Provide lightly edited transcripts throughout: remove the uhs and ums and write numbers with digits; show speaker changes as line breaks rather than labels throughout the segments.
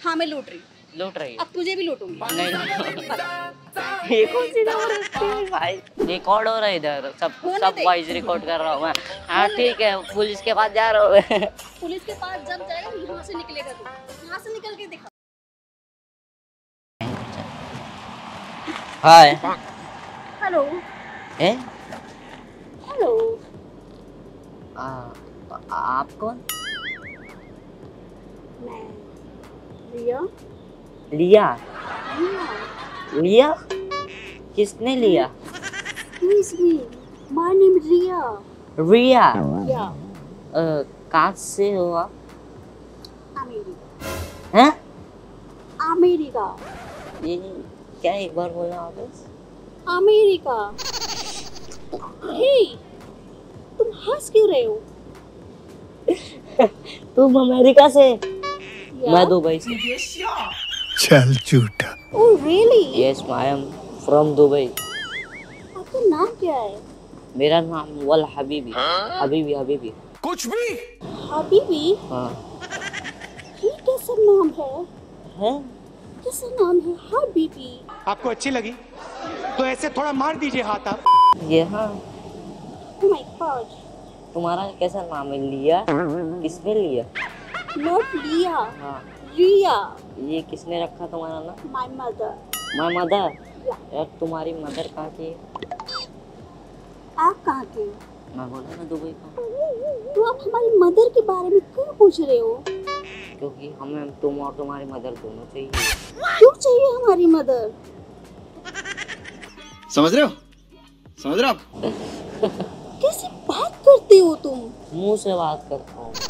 हाँ मैं लूट रही
है।
अब तुझे भी लूटूंगी।
नहीं ये कौन सी जबरदस्ती भाई, रिकॉर्ड हो रहा है इधर, सब वॉइस रिकॉर्ड कर रहा हूँ मैं। हाँ ठीक है, पुलिस के पास जा रहा हूँ।
पुलिस के पास जब जाएगा यहाँ से निकलेगा तू, यहाँ से निकल के दिखा।
हाय
हेलो
ए
हेलो,
आप कौन?
मैं रिया।
लिया? लिया? किसने लिया?
My name Riya.
रिया?
या
कहाँ से हो आप?
अमेरिका।
हैं?
अमेरिका।
ये क्या, एक बार बोलना वापस?
अमेरिका। हे, तुम हंस क्यों रहे हो?
तुम अमेरिका से? मैं दुबई से।
चल झूठा।
Oh really?
Yes I am from Dubai.
आपका नाम क्या है?
मेरा नाम वल हबीबी। हबीबी हबीबी
कुछ भी।
हबीबी?
हाँ।
ये कैसा नाम है?
है?
कैसा नाम है हबीबी?
आपको अच्छी लगी तो ऐसे थोड़ा मार दीजिए हाथ आप।
ये हाँ।
Oh my god.
तुम्हारा कैसा नाम है? लिया? किसने लिया?
नॉट लिया,
हाँ।
रिया।
ये किसने रखा तुम्हारा नाम?
My mother.
My mother? यार तुम्हारी मदर कहाँ की है?
आप कहाँ के?
मैं बोला ना दुबई का।
तो आप हमारी मदर के बारे में क्यों पूछ रहे हो?
क्योंकि हमें तुम और तुम्हारी मदर दोनों चाहिए।
क्यों चाहिए हमारी मदर?
समझ रहे हो? समझ रहे हो आप?
कैसे बात करते हो तुम?
मुंह से बात करता हूँ।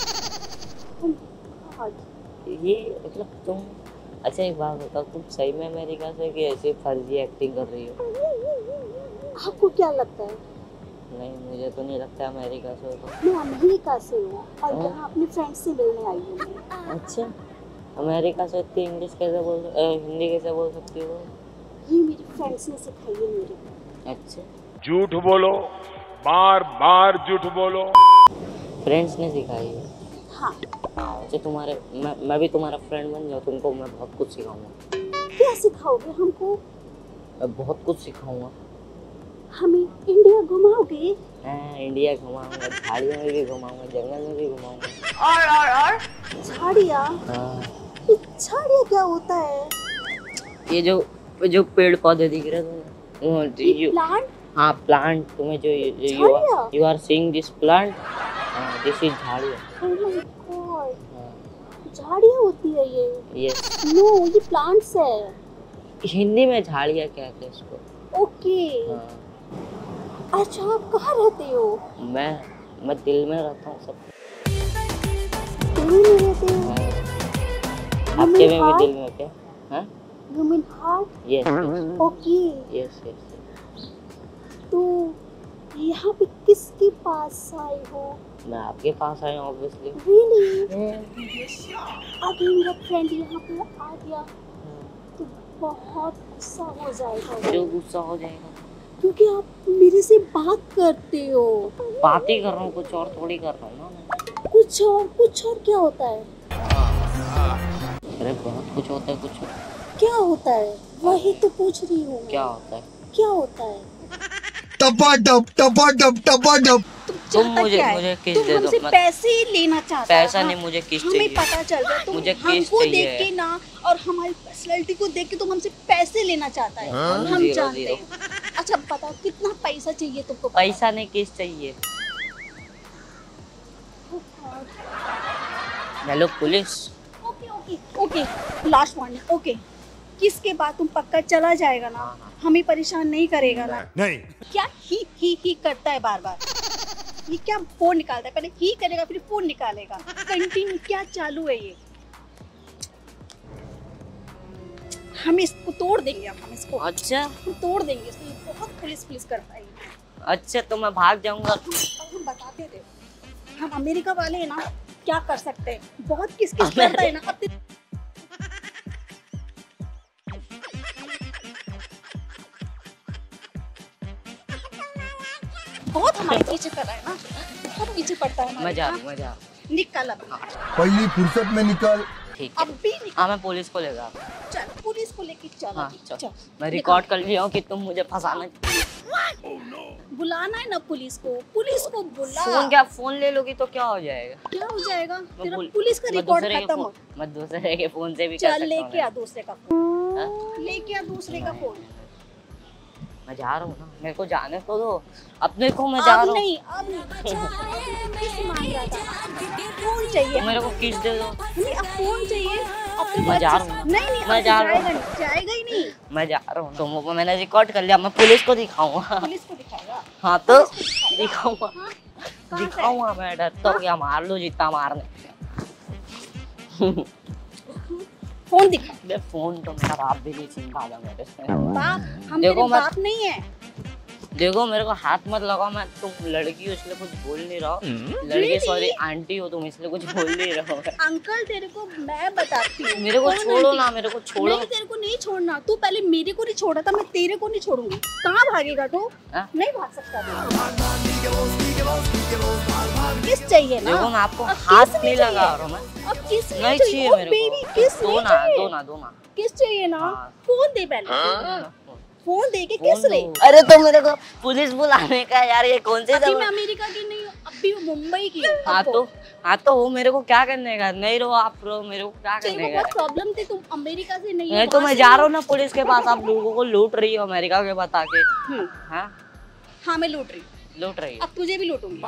ये मतलब तुम, अच्छा एक बात बताओ, तुम सही में अमेरिका से कि ऐसे फर्जी एक्टिंग कर रही हो?
आपको क्या लगता है?
नहीं मुझे तो नहीं लगता अमेरिका से हो तो।
मैं अमेरिका से हूँ और यहाँ अपने फ्रेंड से मिलने आई हूँ।
अच्छा, अमेरिका से इतनी इंग्लिश कैसे हिंदी कैसे बोल सकती हो?
ये मेरी फ्रेंड्स ने सिखाई है मेरे को।
अच्छा,
झूठ बोलो, बार बार झूठ बोलो।
फ्रेंड्स ने सिखाई है?
हाँ।
अच्छा तुम्हारे, मैं भी तुम्हारा फ्रेंड बन जाऊँ, तुमको मैं बहुत कुछ सिखाऊंगा।
क्या सिखाओगे हमको?
मैं बहुत कुछ सिखाऊंगा।
हमें इंडिया घुमाओगे?
हाँ, इंडिया घुमाऊंगा, झाड़ियों में भी घुमाऊंगा, जंगल में भी घुमाऊंगा।
और झाड़ियाँ?
हाँ।
ये झाड़ियाँ क्या होता है?
ये जो पेड़ पौधे दिख रहे हैं
प्लांट?
हाँ प्लांट, तुम्हें जो you are seeing this plant, this is झाड़ियाँ।
ओह माय गॉड, झाड़ियाँ होती है ये?
यस।
नो, ये प्लांट्स है।
हिंदी में झाड़ियाँ कहते हैं इसको।
ओके।
हाँ।
अच्छा आप कहाँ रहते हो?
मैं दिल में रहता हूँ सब।
दिल्ली में रहते हो?
हाँ। आपके में भी दिल में क्या? हाँ?
You mean heart?
Yes.
Okay.
Yes yes.
तो यहाँ पे किसके पास आए हो?
मैं आपके पास आया हूँ ऑब्वियसली।
Really? अगर मेरा फ्रेंड यहाँ पे आ गया तो बहुत गुस्सा हो जाएगा।
क्यों गुस्सा हो जाएगा?
क्योंकि आप मेरे से बात करते हो।
बात ही कर रहा हूँ, कुछ और थोड़ी कर रहा हूँ ना।
कुछ और क्या होता है?
अरे बहुत कुछ होता है। कुछ
क्या होता है? वही तो पूछ रही हूँ।
क्या होता है?
क्या होता है?
टपा-टप।
तुम मुझे किस दे दो।
हमसे पैसे ही लेना चाहता है?
पैसा नहीं, मुझे किस
हमें
चाहिए।
पता चल रहा है तुम
मुझे किस
हमको
चाहिए।
देख के ना और हमारी पर्सनालिटी को देख के तुम हमसे पैसे लेना चाहता है। हम
जीरो,
जानते
जीरो।
हैं। अच्छा बताओ कितना पैसा चाहिए तुमको?
पैसा नहीं, किस चाहिए। Hello police.
Okay last warning. Okay, किसके बाद तुम पक्का चला जाएगा ना? हमें परेशान नहीं करेगा ना?
नहीं।
क्या ही करता है बार बार? ये क्या फोन निकालता है? पहले ही करेगा फिर फोन निकालेगा। कंटिन्यू क्या चालू है ये? हम इसको तोड़ देंगे। हम इसको
अच्छा
हम तोड़ देंगे इसको। ये बहुत पुलिस करता है।
अच्छा तो मैं भाग जाऊंगा।
हम बताते थे हम अमेरिका वाले हैं ना, क्या कर सकते हैं। बहुत किस करता है ना। अब बहुत हमारे पीछे कर रहा है ना, बहुत पीछे पड़ता है।
मजा।
निकल अब।
पहली फुर्सत में निकल।
ठीक है।
अभी निकल।
हाँ मैं पुलिस को लेगा।
चल पुलिस को लेके चल।
हाँ
अभी,
चल।
चल
मैं रिकॉर्ड कर लिया हूँ कि तुम मुझे फंसाना।
बुलाना है ना पुलिस को बुला।
फोन क्या फोन ले लोगी तो क्या हो जाएगा?
क्या हो जाएगा तेरा
बोल-
पुलिस का
मैं
रिकॉर्ड
दूसरे के
खत्म।
फोन- मैं दूसरे के फोन से भी कर
चल
सकता हूँ
लेके आ दूसरे का फोन।
हाँ?
लेके आ दूसरे का फोन।
मैं जा रहा हूँ ना, मेरे को जाने तो दो। अपने को मैं जा
अब
रहा हूँ।
नहीं अब नहीं। किस मांग रहा था? फोन चाहिए।
मेरे को किस दे दो।
नहीं अब फोन चाहिए। अब तो
मैं जा रहा हूँ।
नहीं नहीं
मैं
अब
जा रहा हूँ।
जाएगा नहीं, जाएगा ही नहीं।
मैं जा रहा हूँ। तुमको मैंने रिकॉर्ड कर लिया, मैं पुलिस को दिखाऊंगा।
पुलिस को दिखाएगा।
हाँ तो
पुलिस को दिखाएगा।
दिखाऊंगा।
हाँ? कहाँ से?
दिखाऊंगा मैं, डरता हूँ क्या? मार लो जितना मारने।
फोन दिखा।
बे फोन तो मेरा बाप भी नहीं छीन पाता मेरे से।
बाप हम
देखो
तेरे
मैं-
बाप नहीं है।
देखो मेरे को हाथ मत लगाओ, मैं तुम लड़की हो इसलिए कुछ बोल नहीं रहा हूँ। लड़की
really?
सॉरी आंटी हो तुम इसलिए कुछ बोल नहीं रहा हो।
अंकल तेरे को मैं बताती हूँ।
मेरे को
कौन
छोड़ो
आंटी?
ना, मेरे को छोड़ो।
नहीं तेरे को नहीं छोड़ना। तू पहले मेरे को नहीं छोड़ा था, मैं तेरे को नहीं छोड़ूंगी। कहाँ भागेगा तू?
हाँ?
नहीं भाग सकता तू। किस चाहिए ना?
देखो मैं आपको
अब
हाथ
किस
नहीं
नहीं
लगा
चाहिए?
रहा हूँ मैं।
अब किस
नहीं चाहिए
ओ
मेरे
बेबी
को।
किस
दो
नहीं
ना
चाहिए?
दो ना दो ना।
किस चाहिए ना?
हाँ।
फोन दे पहले। फोन दे के
फोन
किस रे?
दो। अरे तो मेरे को पुलिस बुलाने का यार, ये कौन से
अभी
जब
मैं अमेरिका की नहीं हूँ, अभी मैं मुंबई की हूँ।
हाँ तो वो मेरे को क्या करने का? नहीं रहो आप रहो, मेरे को क्या
तेरे
करने
को
का?
बहुत प्रॉब्लम थी, तुम अमेरिका से नहीं
नहीं तो मैं जा रहा हूँ ना पुलिस के पास। आप लोगों को लूट रही हो अमेरिका के बता के।
हूँ।
हाँ
हाँ मैं लूट रही।
लूट रही हो।
अब तुझे भी लूटूंगी।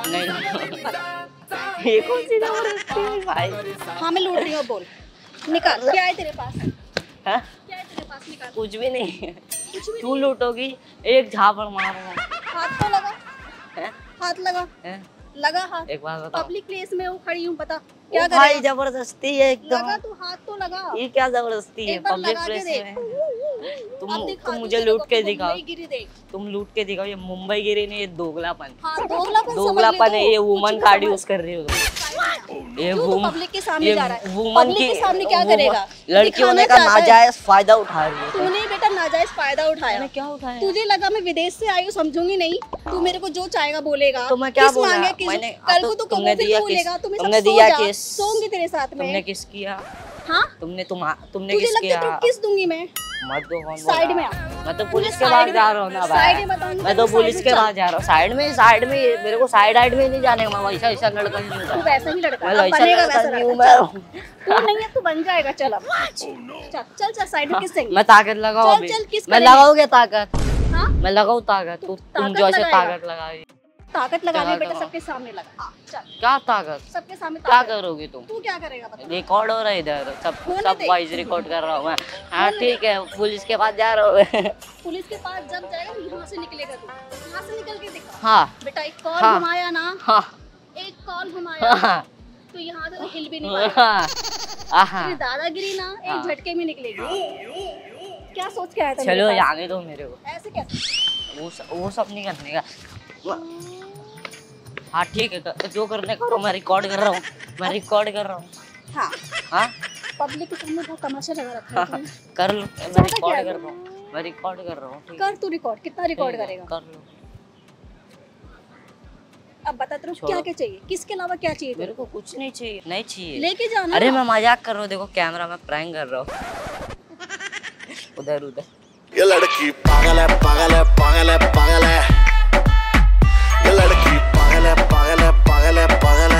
नहीं ये कौन सी जबरदस्ती है भाई?
हाँ मैं लूट रही हूँ। बोल निकाल क्या है तेरे पास?
हाँ?
क्या है तेरे पास? निकाल।
कुछ भी नहीं है।
कुछ भी
तू लूटोगी, एक झापड़ मारूंगा।
हाथ तो लगा।
हैं?
हाथ लगा।
हैं?
लगा हाथ।
एक बात बताओ।
पब्लिक प्लेस में हूँ, खड़ी हूँ, बता क्या
ओ भाई
करेगा?
जबरदस्ती है
लगा
एकदम।
तू हाथ तो लगा।
ये क्या जबरदस्ती है?
एक बार
पब्लिक
लगा के
प्लेस
देख।
में
अब दिखा
तुम
दूँ
मुझे
तेरे
लूट
को,
के
तू
दिखाओ।
मुंबई गिरी देख।
तुम लूट के दिखाओ। ये मुंबई गिरी नहीं, ये दोगलापन।
हाँ दोगलापन
दोगलापन है। ये वुमन कार्ड यूज कर रही हो तुम। ये वुमन
पब्लिक के सामने जा रहा है।
वुमन
पब्लिक
की
के सामने क्या
वुमन-
करेगा?
लड़की होने का
दिखाना चाहता है।
नाजायज फायदा उठा रही है।
तूने बेटा नाजायज फायदा उठाया।
मैंने क्या उठाया?
तुझे लगा मैं विदेश से आई हूँ, समझूंगी नहीं। तू मेरे को जो चाहेगा बोलेगा।
तो मैं क्या
किस
बोला?
मांगे, किस-
मैंने
कल
तो
को तू
तुमने
कबूल
दिया
बोलेगा,
किस?
तुम्हें
तुमने
सब सो
दिया
जा,
किस?
सोऊंगी तेरे साथ में।
तुमने किस किया?
हाँ
तुमने
तुझे
किस
लगता
किया?
है तो किस दूंगी मैं?
मत दो कौन
साइड
बोला?
में आ।
मैं तो पुलिस के
साइड
पास
में-
जा रहा हूँ ना
साइड
भाई।
में बताऊंगी
मैं
तो
तो
साइड
पुलिस
में
के
चल।
पास जा रहा हूँ। साइड में मेरे को साइड में नहीं जाने का। मैं वैसा ऐसा लड़का नहीं
तू
हूँ।
वैसा ही लड़का
मैं
अब
वैसा
बनेगा,
लड़का
वैसा
नहीं हूँ
लड़का।
मैं।
तू नहीं है तू बन जाएगा। चल अब चल चल साइड में किस देंगे?
मैं ताकत लगाऊं
चल,
अभी।
चल, किस
मैं
करेंगे?
लगाऊंगे ताकत।
हाँ
मैं लगाऊं ताकत। तुम
ताकत
जो ऐसे
लगाएगा?
ताकत लगाई।
ताकत लगा ले
चला
बेटा,
लगाओ।
सबके सामने लगा। चल
क्या ताकत?
सबके सामने
क्या
ताकत।
करोगी तुम?
तू क्या करेगा बता?
रिकॉर्ड हो रहा है इधर। सब
होने दे।
वॉइस रिकॉर्ड कर रहा हूँ मैं। हाँ ठीक है, पुलिस के पास जा रहा हूँ मैं।
पुलिस के पास जब जाएगा यहाँ से निकलेगा तू। यहाँ से निकल के दिखा
हाँ
बेटा। एक कॉल
हाँ।
घुमाया ना,
हाँ
एक कॉल घुमाया
हाँ
तो यहाँ से तो हिल भी नहीं पाएगा।
हाँ हाँ।
तेरी दादागिरी ना एक
हाँ।
झटके में निकलेगी। क्या सोच के आया था?
चलो
मेरे पास?
जाने दो मेरे को।
ऐसे कैसे?
वो सब नहीं करने का। हाँ ठीक है, जो करने करो। मैं रिकॉर्ड कर रहा हूँ। मैं रिकॉर्ड कर रहा हूँ।
हाँ
हाँ
पब्लिक के सामने बहुत तमाशा लगा रखा है तूने।
कर लो। मैं
चाहता
रिकॉर्ड
क्या है?
कर रहा हूँ। मैं रिकॉर्ड कर रहा हूँ। ठीक है?
कर तू रिकॉर्ड। कितना रिकॉर्ड
ठीक है,
करेगा?
कर लो।
अब बता तेरे को
छोड़ो।
क्या क्या चाहिए? किसके अलावा क्या चाहिए
मेरे
तेरे
को कुछ नहीं चाहिए। नहीं चाहिए।
लेके जाना।
अरे मैं मजाक कर रहा हूँ। देखो कैमरा में प्रैंक कर रहा हूँ। उधर उधर।
ये लड़की पागल है पागल है पागल है पागल है। ये लड़की पागल है पागल है पागल है पागल है।